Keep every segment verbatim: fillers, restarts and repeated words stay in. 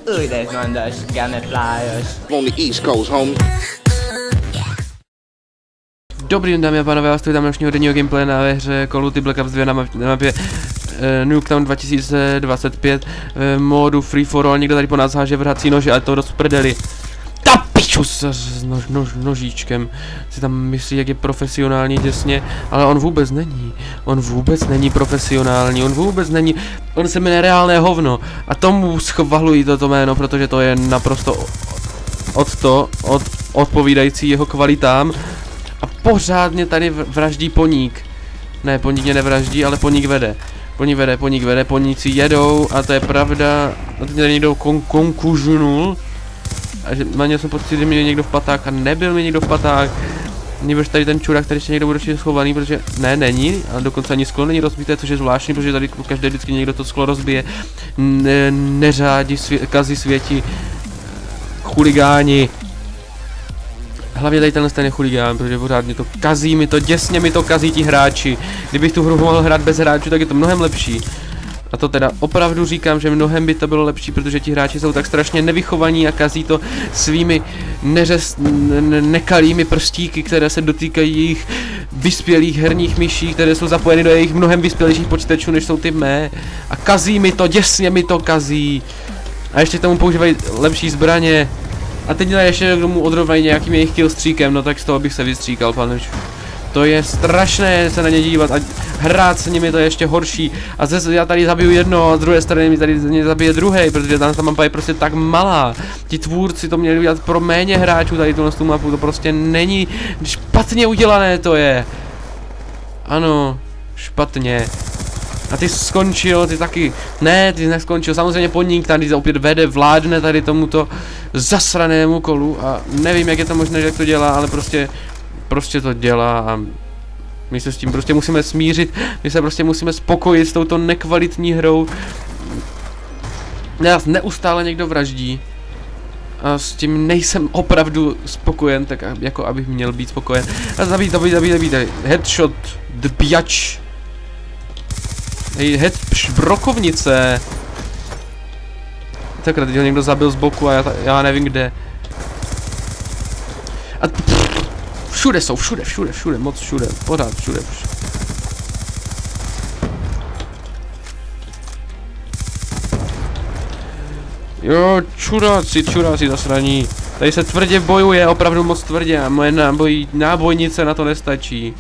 Ooh, there's one of those gunner flyers. On the East Coast, homie. Dobrý den, dámy a pánové, vás tu vítám dnešního denního gameplay na hře Call of Duty Black Ops dva na mapě uh, Nuketown dva tisíce dvacet pět v módu Free for All. Někdo tady po nás háže vrhací nože, ale to dost prdeli. Ta piču s nož, nož, nožíčkem. Si tam myslí, jak je profesionální děsně, ale on vůbec není. On vůbec není profesionální, on vůbec není. On se jmenuje reálné hovno. A tomu schvalují toto jméno, protože to je naprosto od to, od, odpovídající jeho kvalitám. A pořádně tady vraždí poník. Ne, poník mě nevraždí, ale poník vede. Poník vede, poník vede, poníci jedou a to je pravda. A teď tady někdo kon konkužnul. A že na ně jsem pocit, že mě někdo v paták a nebyl mi někdo v paták. Nebož tady ten čurák, tady ještě někdo bude určitě schovaný, protože ne, není, ale dokonce ani sklo není rozbité, což je zvláštní, protože tady každý vždycky někdo to sklo rozbije. Ne, neřádí, svě kazí světi. Chuligáni. Hlavně tady tenhle ten je chuligán, protože pořád mi to kazí, mi to děsně mi to kazí ti hráči. Kdybych tu hru mohl hrát bez hráčů, tak je to mnohem lepší. A to teda opravdu říkám, že mnohem by to bylo lepší, protože ti hráči jsou tak strašně nevychovaní a kazí to svými neřez, ne, nekalými prstíky, které se dotýkají jejich vyspělých herních myší, které jsou zapojeny do jejich mnohem vyspělejších počítačů, než jsou ty mé. A kazí mi to, děsně mi to kazí. A ještě k tomu používají lepší zbraně. A teď ještě k tomu odrovnají nějakým jejich killstreakem, no tak z toho bych se vystříkal, pane. To je strašné se na ně dívat a hrát s nimi to je ještě horší. A zase já tady zabiju jedno a z druhé strany mi tady mě zabije druhý, protože tam ta mapa je prostě tak malá. Ti tvůrci to měli udělat pro méně hráčů, tady tuhle tu mapu, to prostě není špatně udělané to je. Ano, špatně. A ty skončil, ty taky, ne, ty neskončil, samozřejmě poník tady opět vede, vládne tady tomuto zasranému kolu a nevím, jak je to možné, jak to dělá, ale prostě, prostě to dělá a my se s tím prostě musíme smířit, my se prostě musíme spokojit s touto nekvalitní hrou. Nás neustále někdo vraždí a s tím nejsem opravdu spokojen, tak jako abych měl být spokojen. A zabít, zabít, zabít, zabít, headshot, dbiač. Hej, head brokovnice. Takhle, teď ho někdo zabil z boku a já, já nevím kde. A pff, všude jsou, všude, všude, všude, moc všude, pořád všude. Jo, čuráci, čuráci zasraní. Tady se tvrdě bojuje, opravdu moc tvrdě a moje náboj, nábojnice na to nestačí.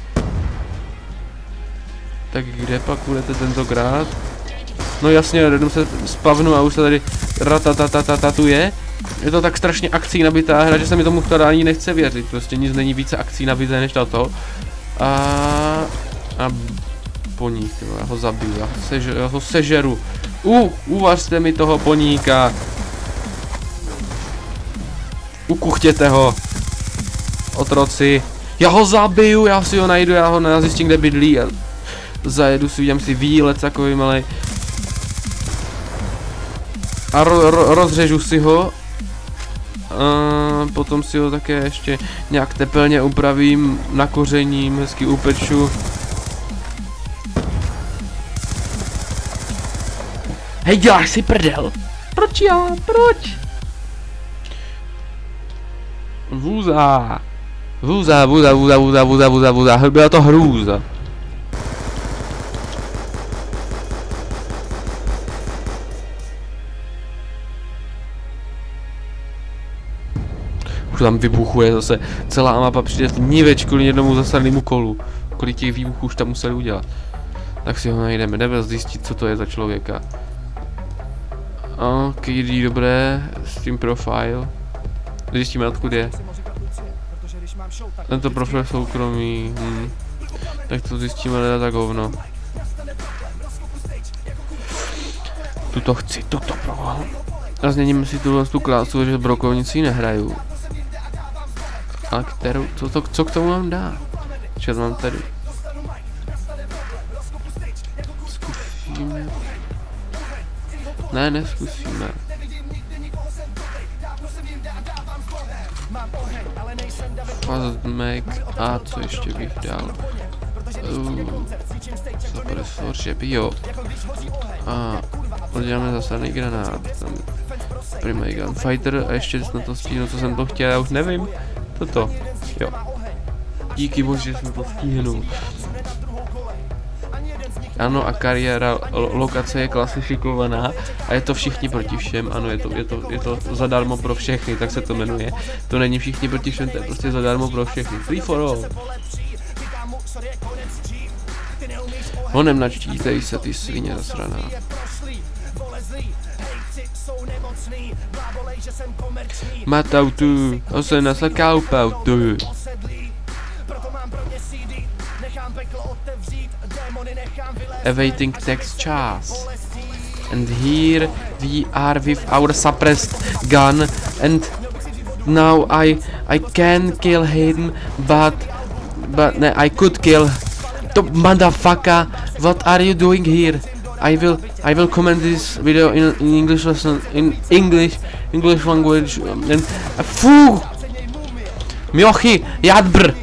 Tak kde pak budete tentokrát? No jasně, jenom se spavnu a už se tady ratatatatatu. Je to tak strašně akcí nabitá hra, že se mi tomu vkládá ani nechce věřit. Prostě nic není více akcí nabité než tato. A... A... Poník, já ho zabiju, já ho, sež, já ho sežeru. U, uvařte mi toho poníka. Ukuchtěte ho. Otroci. Já ho zabiju, já si ho najdu, já ho zjistím, kde bydlí. A zajedu si, udělám si výlet takový malej. A ro, ro, rozřežu si ho. A potom si ho také ještě nějak tepelně upravím, nakořením, hezky upeču. Hej, děláš si prdel? Proč já? Proč? Vůza. Vůza, vůza, vůza, vůza, vůza, vůza, vůza. Byla to hrůza. Už tam vybuchuje zase celá mapa, přijde niveč kvůli jednomu zasranému kolu. Kolik těch výbuchů už tam museli udělat. Tak si ho najdeme, jdeme zjistit, co to je za člověka. Ok, dobré, s tím profile. Zjistíme, odkud je. Tento profil je soukromý. Hmm. Tak to zjistíme, ale tak hovno. Tuto chci, tuto pro. A změníme si tuhle tu klásu, že brokovnici nehraju. Ale kterou, co, to, co k tomu mám dát? Co mám tady? Zkusíme. Ne, neskusíme. Fast make a co ještě bych dal? Uh, Suppressor, že jo. A uděláme zasaný granát. Tam Primary Gunfighter a ještě na to stíhnu, co jsem to chtěl, já už nevím. Toto, jo. Díky bože, že jsme to stihnul. Ano, a kariéra, lo lokace je klasifikovaná a je to všichni proti všem, ano, je to, je to, je to zadarmo pro všechny, tak se to jmenuje. To není všichni proti všem, to je prostě zadarmo pro všechny. Free for all. Honem načítej se, ty svině zasraná. Matautu, osena se kaupautu. Awaiting next chance. And here we are with our suppressed gun, and now I I can kill him, but but no, I could kill the motherfucker. What are you doing here? I will I will comment this video in, in English lesson in English English language and uh, Fu Miochi Jadbr.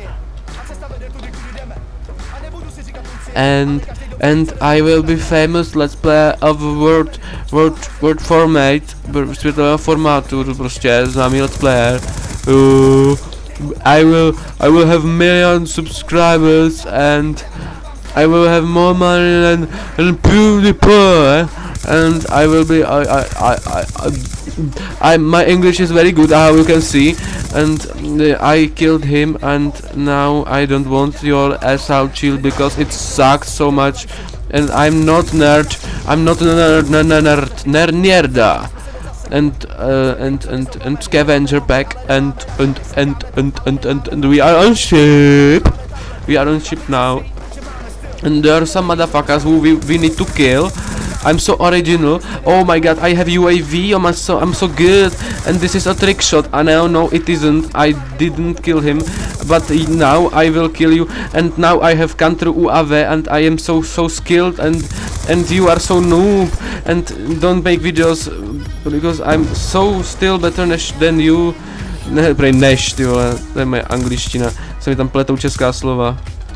And and I will be famous let's play of word word word format, světového formátu, prostě známý let's player. Uh, I will I will have million subscribers and I will have more money than, than PewDiePie, and I will be I I I I, I, I my English is very good, how you can see, and uh, I killed him, and now I don't want your asshole chill because it sucks so much, and I'm not nerd, I'm not a nerd, nerd, nerd, nerd, nerda, and uh, and and and scavenger pack, and and and and and and, and we are on ship, we are on ship now. And there are some motherfuckers who we, we need to kill. I'm so original. Oh my god, I have U A V. I'm so I'm so good. And this is a trick shot. I know, no, it isn't. I didn't kill him, but now I will kill you. And now I have counter U A V, and I am so so skilled. And and you are so noob. And don't make videos because I'm so still better než than you. Ne, prej než, ty vole, to je moje angličtina. Se mi tam pletou česká slova.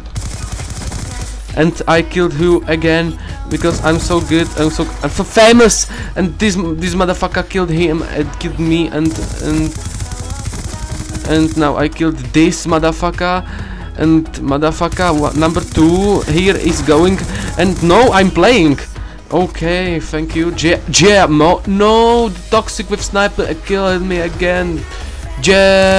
And I killed you again because I'm so good, I'm so I'm so famous, and this this motherfucker killed him and killed me, and and and now I killed this motherfucker, and motherfucker number two here is going, and no, I'm playing. Okay, thank you. J J Mo no, the toxic with sniper killed me again. J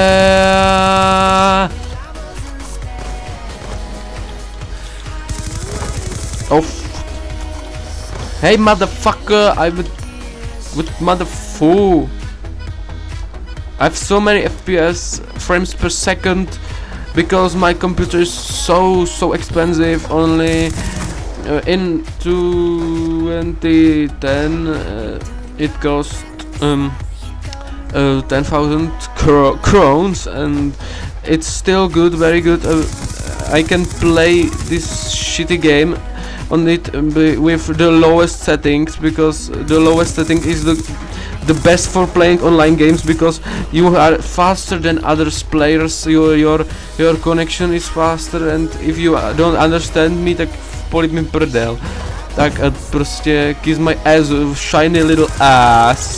Oh, hey motherfucker, I would, with motherfucker. I have so many F P S frames per second because my computer is so so expensive. Only uh, in twenty ten uh, it cost um, uh, ten thousand cro crowns, and it's still good, very good. Uh, I can play this shitty game on it uh, with the lowest settings, because the lowest setting is the the best for playing online games, because you are faster than others players, your your your connection is faster, and if you don't understand me, tak polip mi prdel. Tak a prostě kiss my ass, shiny little ass.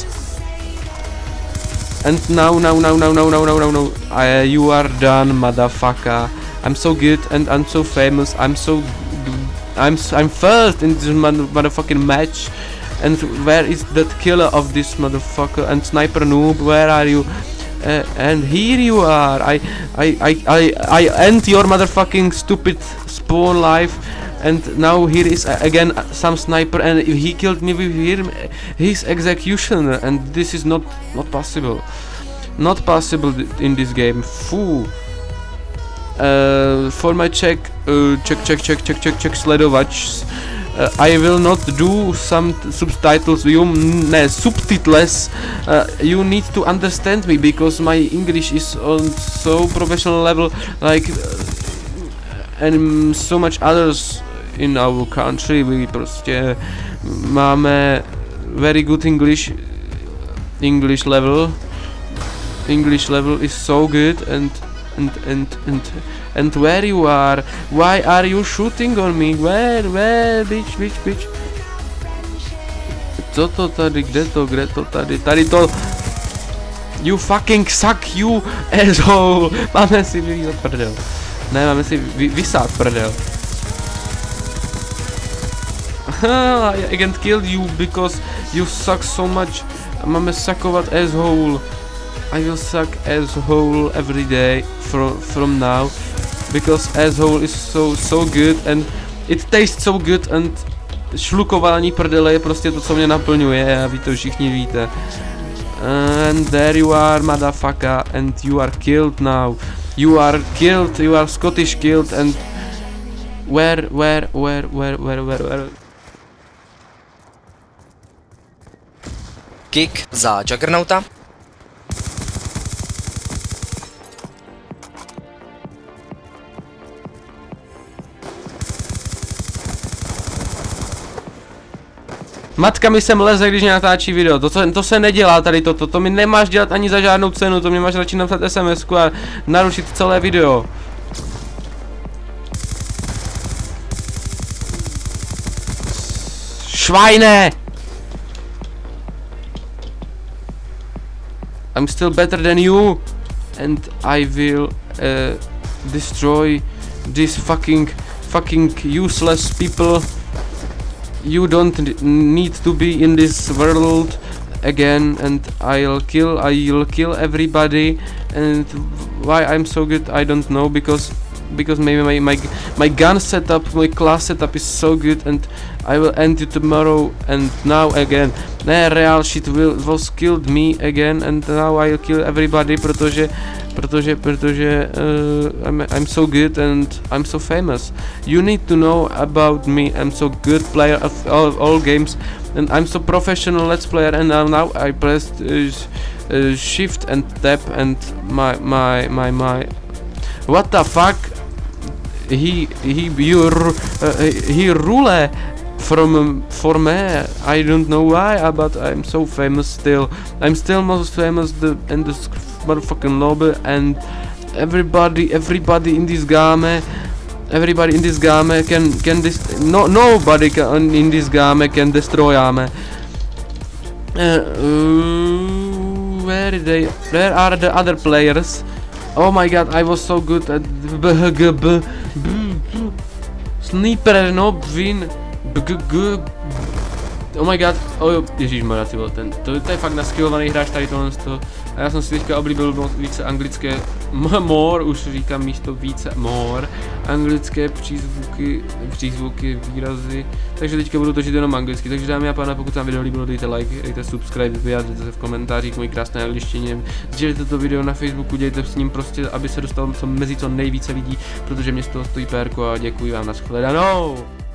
And now now now now now now now now now I, you are done, motherfucker. I'm so good and I'm so famous. I'm so I'm I'm first in this motherfucking match. And where is that killer of this motherfucker? And sniper noob, where are you? Uh, and here you are. I I I I I end your motherfucking stupid spawn life. And now here is uh, again uh, some sniper, and if he killed me with him, his execution, and this is not not possible. Not possible in this game. Foo. Uh, for my check, uh, check, check, check, check, check, check, sledovač. Uh, I will not do some subtitles. You, ne, subtitles. Uh, you need to understand me, because my English is on so professional level, like, uh, and so much others in our country. We prostě máme very good English, English level. English level is so good, and and and and and where you are? Why are you shooting on me? Where, where, bitch, bitch, bitch? Co to tady? Kde to? Kde to tady? Tady to. You fucking suck, you asshole. Máme si vylízat prdel. Ne, máme si vy, vysát prdel. I can't kill you because you suck so much. Máme sakovat asshole. I will suck asshole every day from from now because asshole is so so good and it tastes so good and šlukování prdele je prostě to, co mě naplňuje a vy to všichni víte. And there you are, motherfucker, and you are killed now. You are killed, you are Scottish killed and where where where where where where where Kick za Juggernauta. Matka mi sem leze, když natáčí video, to, to, to se nedělá tady toto, to, to mi nemáš dělat ani za žádnou cenu, to mi máš radši napsat es em esku a narušit celé video. Švajne! I'm still better than you and I will uh, destroy these fucking fucking useless people. You don't need to be in this world again and I'll kill I'll kill everybody. And why I'm so good I don't know, because because maybe my my my gun setup, my class setup is so good and I will end you tomorrow. And now again ne, real shit will was killed me again and now I'll kill everybody protože protože protože uh, I'm, I'm so good and I'm so famous. You need to know about me. I'm so good player of all, all games and I'm so professional let's player. And now, now I pressed uh, uh, shift and tab and my my my my what the fuck, he he you uh, he rule from for me. I don't know why, but I'm so famous still. I'm still most famous the in this motherfucking lobby and everybody everybody in this game everybody in this game can can this no nobody can in this game can destroy me. Uh, uh, where are they? Where are the other players? Oh my god, I was so good at b g b sniper, no win. Oh my god, oh ježišmarja, ty vole, ten, to, to je fakt naskillovaný hráč tady tohle to. A já jsem si teďka oblíbil více anglické more, už říkám místo více more, anglické přízvuky, přízvuky, výrazy, takže teďka budu točit jenom anglicky. Takže dámy a pánové, pokud vám video líbilo, dejte like, dejte subscribe, vyjádřete se v komentářích mojí krásné angličtině, sdílejte to video na Facebooku, dějte s ním prostě, aby se dostalo mezi co nejvíce lidí, protože mě z toho stojí pérko a děkuji vám, nashledanou.